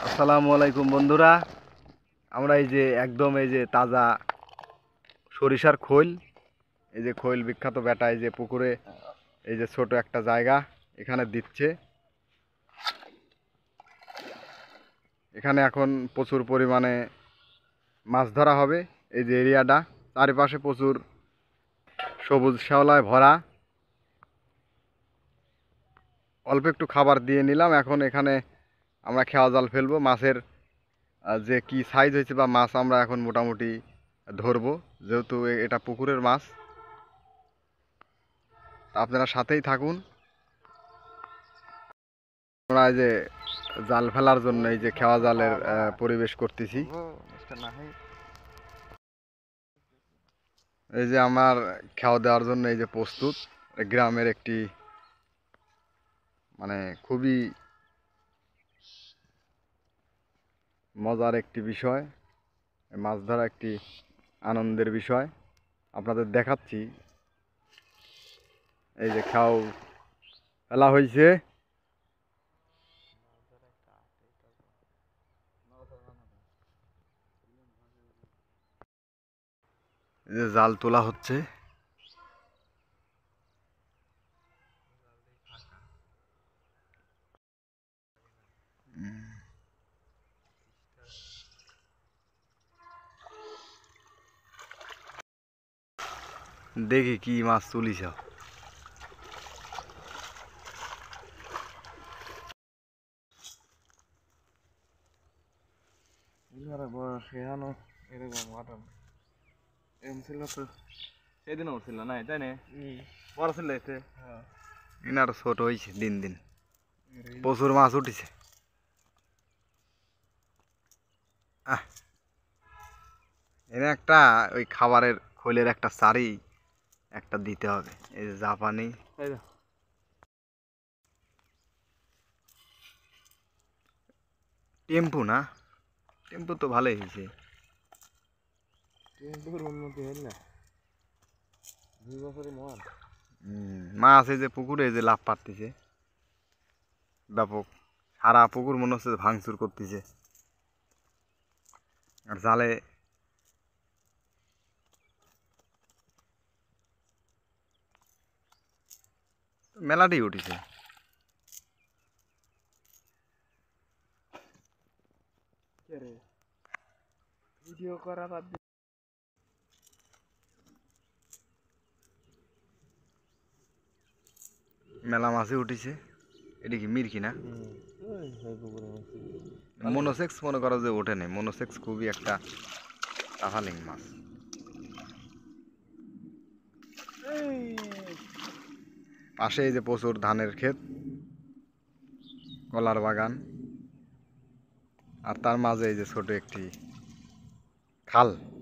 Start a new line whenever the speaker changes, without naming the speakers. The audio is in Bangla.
আসসালামু আলাইকুম বন্ধুরা। আমরা এই যে একদম এই যে তাজা সরিষার খোল, এই যে খোল বিখ্যাত বেটা, এই যে পুকুরে এই যে ছোট একটা জায়গা এখানে দিচ্ছে। এখানে এখন প্রচুর পরিমাণে মাছ ধরা হবে। এই যে এরিয়াটা চারিপাশে প্রচুর সবুজ শ্যাওলায় ভরা। অল্প একটু খাবার দিয়ে নিলাম, এখন এখানে আমরা খেওয়া জাল ফেলবো। মাছের যে কি সাইজ হয়েছে বা মাছ আমরা এখন মোটামুটি ধরবো, যেহেতু এটা পুকুরের মাছ। আপনারা সাথেই থাকুন। আমরা এই যে জাল ফেলার জন্য এই যে খেওয়া জালের পরিবেশ করতেছি। এই যে আমার খেওয়া দেওয়ার জন্য এই যে প্রস্তুত। গ্রামের একটি মানে খুবই মজার একটি বিষয়, মাছ ধরা একটি আনন্দের বিষয়। আপনাদের দেখাচ্ছি এই যে খেও ফেলা হয়েছে। এই যে জাল তোলা হচ্ছে। দেখি কি মাছ তুলিছ।
সেদিন উঠছিল না তাই না? বড় ছিল এতে।
ইনার ছোট হয়েছে দিন দিন, প্রচুর মাছ উঠেছে। এনে একটা ওই খাবারের খোলের একটা সারি একটা দিতে হবে। এই যে জাপানি টেম্পু, না টেম্পু তো ভালোই হয়েছে। মাছ এই যে পুকুরে যে লাভ পারতেছে ব্যাপক, সারা পুকুর মনে হচ্ছে ভাঙচুর করতেছে। আর জালে মেলাটি উঠেছে।
ভিডিও করা বাদ
মেলা মাছই উঠেছে। এটি কি মির্কি না? মনোসেক্স মনে করো যে ওঠে নেই। মনোসেক্স খুবই একটা তাফালিং মাছ। পাশে এই যে প্রচুর ধানের ক্ষেত, কলার বাগান, আর তার মাঝে এই যে ছোট একটি খাল।